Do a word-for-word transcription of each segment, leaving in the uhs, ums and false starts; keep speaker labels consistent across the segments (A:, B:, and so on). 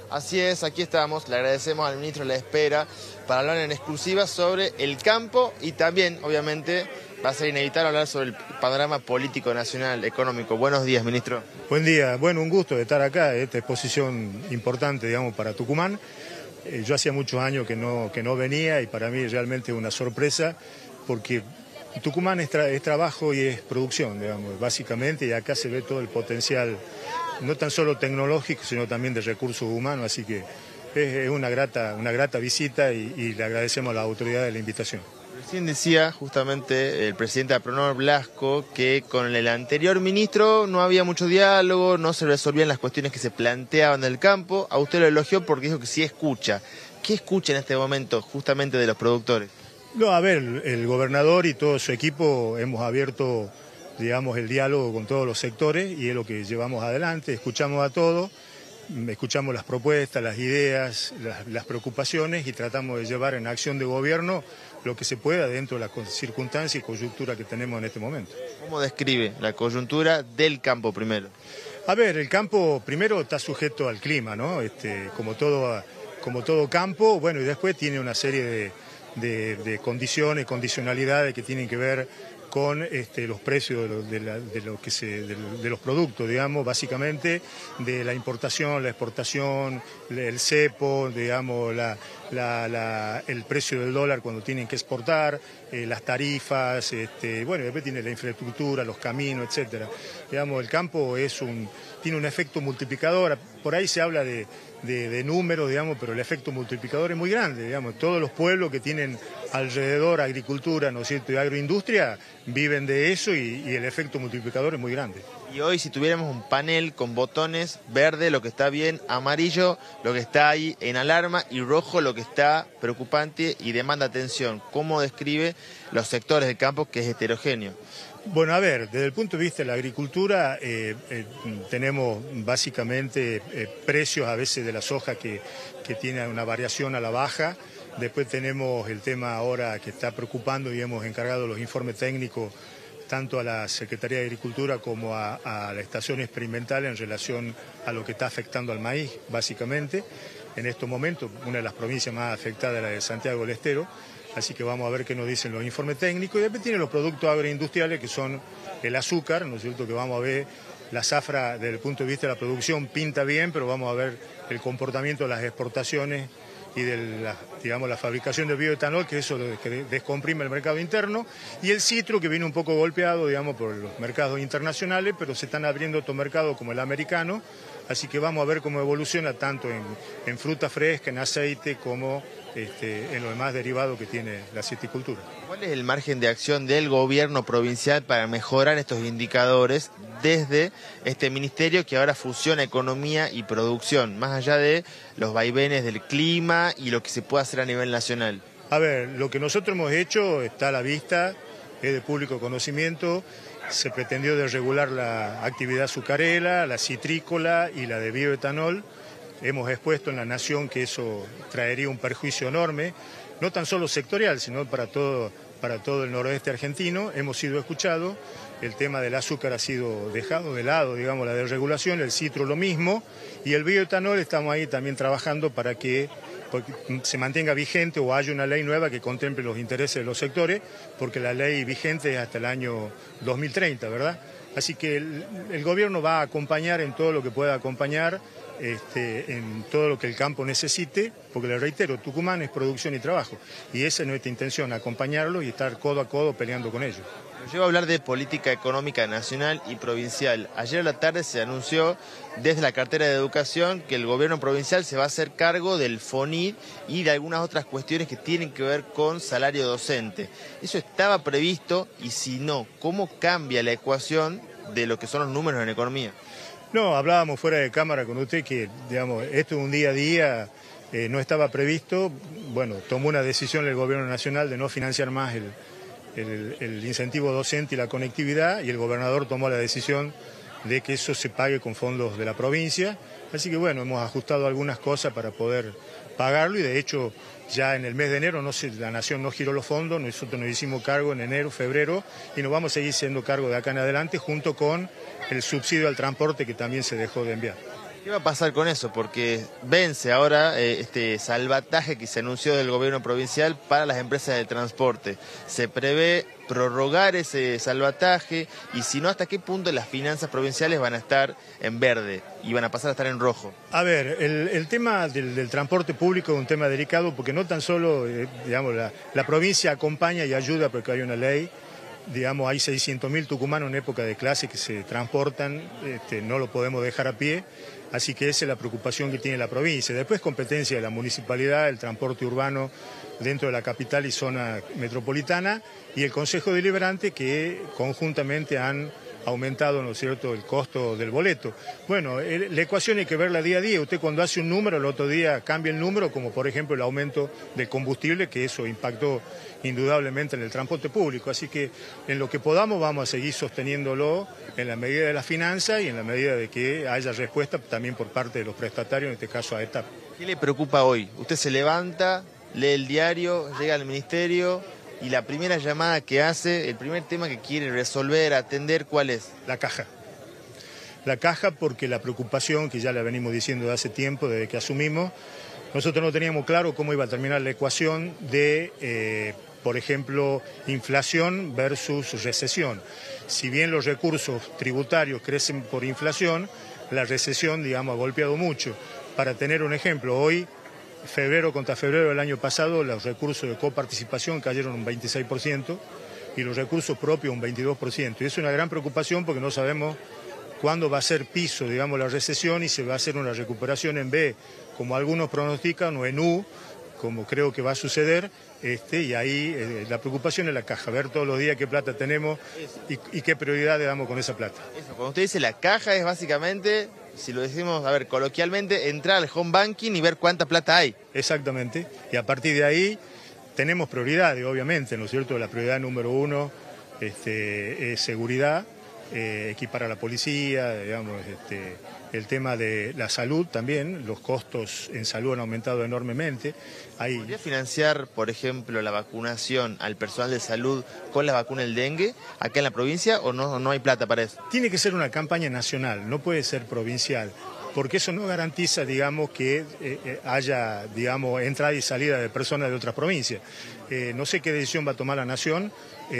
A: Así es, aquí estamos, le agradecemos al ministro la espera para hablar en exclusiva sobre el campo y también, obviamente, va a ser inevitable hablar sobre el panorama político nacional, económico. Buenos días, ministro.
B: Buen día, bueno, un gusto de estar acá, esta exposición importante, digamos, para Tucumán. Eh, yo hacía muchos años que no, que no venía y para mí es realmente una sorpresa porque Tucumán es, tra es trabajo y es producción, digamos, básicamente, y acá se ve todo el potencial, no tan solo tecnológico, sino también de recursos humanos, así que es, es una, grata, una grata visita y, y le agradecemos a la autoridad de la invitación.
A: Recién decía justamente el presidente Apronor Blasco que con el anterior ministro no había mucho diálogo, no se resolvían las cuestiones que se planteaban del campo. A usted lo elogió porque dijo que sí escucha. ¿Qué escucha en este momento justamente de los productores?
B: No, a ver, el gobernador y todo su equipo hemos abierto, digamos, el diálogo con todos los sectores y es lo que llevamos adelante, escuchamos a todos, escuchamos las propuestas, las ideas, las, las preocupaciones y tratamos de llevar en acción de gobierno lo que se pueda dentro de la circunstancia y coyuntura que tenemos en este momento.
A: ¿Cómo describe la coyuntura del campo primero?
B: A ver, el campo primero está sujeto al clima, ¿no? Este, como todo, como todo campo, bueno, y después tiene una serie de... De, de condiciones, condicionalidades que tienen que ver con este, los precios de, lo, de, la, de, lo que se, de, de los productos, digamos, básicamente de la importación, la exportación, el cepo, digamos, la, la, la, el precio del dólar cuando tienen que exportar, eh, las tarifas, este, bueno, después tiene la infraestructura, los caminos, etcétera. Digamos, el campo es un, tiene un efecto multiplicador, por ahí se habla de De, de números, digamos, pero el efecto multiplicador es muy grande, digamos. Todos los pueblos que tienen alrededor agricultura, ¿no es cierto?, y agroindustria, viven de eso y, y el efecto multiplicador es muy grande.
A: Y hoy si tuviéramos un panel con botones, verde lo que está bien, amarillo lo que está ahí en alarma y rojo lo que está preocupante y demanda atención, ¿cómo describe los sectores del campo que es heterogéneo?
B: Bueno, a ver, desde el punto de vista de la agricultura eh, eh, tenemos básicamente eh, precios a veces de la soja que, que tiene una variación a la baja. Después tenemos el tema ahora que está preocupando y hemos encargado los informes técnicos tanto a la Secretaría de Agricultura como a, a la estación experimental en relación a lo que está afectando al maíz, básicamente. En estos momentos, una de las provincias más afectadas es la de Santiago del Estero. Así que vamos a ver qué nos dicen los informes técnicos. Y después tiene los productos agroindustriales que son el azúcar, ¿no es cierto?, que vamos a ver la zafra desde el punto de vista de la producción pinta bien, pero vamos a ver el comportamiento de las exportaciones y de la, digamos, la fabricación de bioetanol, que eso que descomprime el mercado interno, y el citro que viene un poco golpeado, digamos, por los mercados internacionales, pero se están abriendo otros mercados como el americano, así que vamos a ver cómo evoluciona tanto en, en fruta fresca, en aceite, como este, en los demás derivados que tiene la citicultura.
A: ¿Cuál es el margen de acción del gobierno provincial para mejorar estos indicadores desde este ministerio que ahora fusiona economía y producción, más allá de los vaivenes del clima y lo que se puede hacer a nivel nacional?
B: A ver, lo que nosotros hemos hecho está a la vista, es de público conocimiento. Se pretendió desregular la actividad azucarera, la citrícola y la de bioetanol. Hemos expuesto en La Nación que eso traería un perjuicio enorme, no tan solo sectorial, sino para todo, para todo el noroeste argentino. Hemos sido escuchados, el tema del azúcar ha sido dejado de lado, digamos, la desregulación, el citro lo mismo, y el bioetanol estamos ahí también trabajando para que se mantenga vigente o haya una ley nueva que contemple los intereses de los sectores, porque la ley vigente es hasta el año dos mil treinta, ¿verdad? Así que el, el gobierno va a acompañar en todo lo que pueda acompañar, este, en todo lo que el campo necesite, porque le reitero, Tucumán es producción y trabajo, y esa es nuestra intención, acompañarlo y estar codo a codo peleando con ellos.
A: Nos lleva a hablar de política económica nacional y provincial. Ayer a la tarde se anunció desde la cartera de Educación que el gobierno provincial se va a hacer cargo del FONIT y de algunas otras cuestiones que tienen que ver con salario docente. Eso estaba previsto y si no, ¿cómo cambia la ecuación de lo que son los números en economía?
B: No, hablábamos fuera de cámara con usted que, digamos, esto es un día a día, eh, no estaba previsto. Bueno, tomó una decisión el gobierno nacional de no financiar más el... El, el incentivo docente y la conectividad, y el gobernador tomó la decisión de que eso se pague con fondos de la provincia, así que bueno, hemos ajustado algunas cosas para poder pagarlo y de hecho ya en el mes de enero no se, la Nación no giró los fondos, nosotros nos hicimos cargo en enero, febrero y nos vamos a seguir siendo cargo de acá en adelante junto con el subsidio al transporte que también se dejó de enviar.
A: ¿Qué va a pasar con eso? Porque vence ahora eh, este salvataje que se anunció del gobierno provincial para las empresas de transporte. Se prevé prorrogar ese salvataje y si no, ¿hasta qué punto las finanzas provinciales van a estar en verde y van a pasar a estar en rojo?
B: A ver, el, el tema del, del transporte público es un tema delicado porque no tan solo, eh, digamos, la, la provincia acompaña y ayuda porque hay una ley. Digamos, hay seiscientos mil tucumanos en época de clase que se transportan, este, no lo podemos dejar a pie, así que esa es la preocupación que tiene la provincia. Después competencia de la municipalidad, el transporte urbano dentro de la capital y zona metropolitana y el Consejo Deliberante que conjuntamente han aumentado, ¿no es cierto?, el costo del boleto. Bueno, el, la ecuación hay que verla día a día. Usted cuando hace un número, el otro día cambia el número, como por ejemplo el aumento del combustible, que eso impactó indudablemente en el transporte público. Así que en lo que podamos vamos a seguir sosteniéndolo en la medida de la finanza y en la medida de que haya respuesta también por parte de los prestatarios, en este caso a ETAP.
A: ¿Qué le preocupa hoy? Usted se levanta, lee el diario, llega al ministerio y la primera llamada que hace, el primer tema que quiere resolver, atender, ¿cuál es?
B: La caja. La caja porque la preocupación, que ya la venimos diciendo de hace tiempo, desde que asumimos, nosotros no teníamos claro cómo iba a terminar la ecuación de, eh, por ejemplo, inflación versus recesión. Si bien los recursos tributarios crecen por inflación, la recesión, digamos, ha golpeado mucho. Para tener un ejemplo, hoy, febrero contra febrero del año pasado, los recursos de coparticipación cayeron un veintiséis por ciento y los recursos propios un veintidós por ciento. Y es una gran preocupación porque no sabemos cuándo va a ser piso, digamos, la recesión y se va a hacer una recuperación en B, como algunos pronostican, o en U, como creo que va a suceder, este, y ahí eh, la preocupación es la caja, ver todos los días qué plata tenemos y, y qué prioridad le damos con esa plata.
A: Eso, cuando usted dice la caja es básicamente, si lo decimos, a ver, coloquialmente, entrar al home banking y ver cuánta plata hay.
B: Exactamente, y a partir de ahí tenemos prioridades, obviamente, ¿no es cierto? La prioridad número uno este, es seguridad, eh, equipar a la policía, digamos, este, el tema de la salud también, los costos en salud han aumentado enormemente. Hay...
A: ¿Podría financiar, por ejemplo, la vacunación al personal de salud con la vacuna del dengue acá en la provincia o no, no hay plata para eso?
B: Tiene que ser una campaña nacional, no puede ser provincial, porque eso no garantiza, digamos, que eh, haya, digamos, entrada y salida de personas de otras provincias. Eh, no sé qué decisión va a tomar la Nación.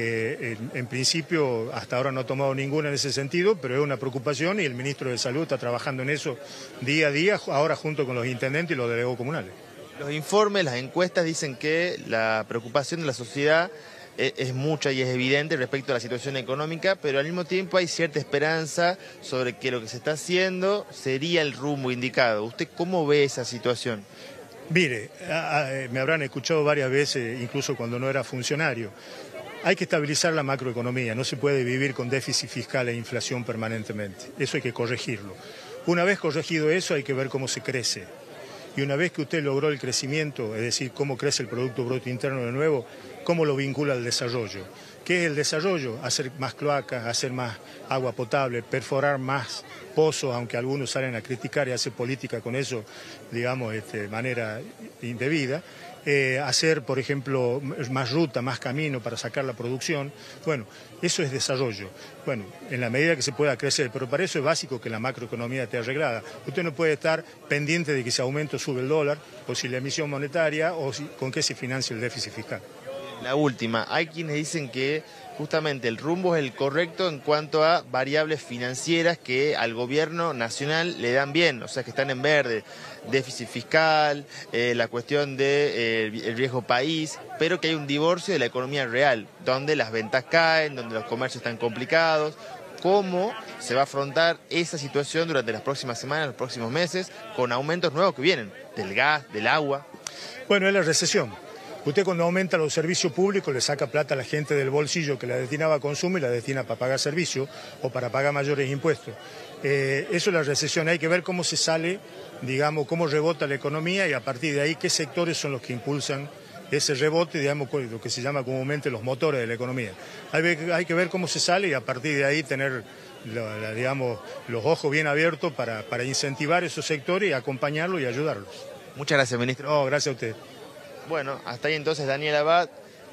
B: Eh, en, en principio, hasta ahora no ha tomado ninguna en ese sentido, pero es una preocupación y el ministro de Salud está trabajando en eso día a día, ahora junto con los intendentes y los delegados comunales.
A: Los informes, las encuestas dicen que la preocupación de la sociedad es, es mucha y es evidente respecto a la situación económica, pero al mismo tiempo hay cierta esperanza sobre que lo que se está haciendo sería el rumbo indicado. ¿Usted cómo ve esa situación?
B: Mire, a, a, me habrán escuchado varias veces, incluso cuando no era funcionario. Hay que estabilizar la macroeconomía, no se puede vivir con déficit fiscal e inflación permanentemente, eso hay que corregirlo. Una vez corregido eso hay que ver cómo se crece y una vez que usted logró el crecimiento, es decir, cómo crece el Producto Bruto Interno de nuevo, cómo lo vincula al desarrollo. ¿Qué es el desarrollo? Hacer más cloacas, hacer más agua potable, perforar más pozos, aunque algunos salen a criticar y hacer política con eso, digamos, este, de manera indebida. Eh, hacer, por ejemplo, más ruta, más camino para sacar la producción. Bueno, eso es desarrollo. Bueno, en la medida que se pueda crecer, pero para eso es básico que la macroeconomía esté arreglada. Usted no puede estar pendiente de que si aumenta o sube el dólar, o si la emisión monetaria, o si, con qué se financia el déficit fiscal.
A: La última, hay quienes dicen que justamente el rumbo es el correcto en cuanto a variables financieras que al gobierno nacional le dan bien, o sea que están en verde, déficit fiscal, eh, la cuestión del de, eh, riesgo país, pero que hay un divorcio de la economía real, donde las ventas caen, donde los comercios están complicados. ¿Cómo se va a afrontar esa situación durante las próximas semanas, los próximos meses, con aumentos nuevos que vienen, del gas, del agua?
B: Bueno, es la recesión. Usted cuando aumenta los servicios públicos le saca plata a la gente del bolsillo que la destinaba a consumo y la destina para pagar servicios o para pagar mayores impuestos. Eh, eso es la recesión, hay que ver cómo se sale, digamos, cómo rebota la economía y a partir de ahí qué sectores son los que impulsan ese rebote, digamos, lo que se llama comúnmente los motores de la economía. Hay, hay que ver cómo se sale y a partir de ahí tener, la, la, digamos, los ojos bien abiertos para, para incentivar esos sectores y acompañarlos y ayudarlos.
A: Muchas gracias, ministro.
B: No, gracias a usted.
A: Bueno, hasta ahí entonces Daniel Abad,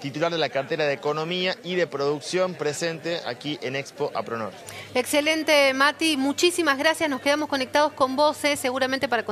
A: titular de la cartera de Economía y de Producción, presente aquí en Expo Apronor.
C: Excelente, Mati. Muchísimas gracias. Nos quedamos conectados con vos, eh, seguramente para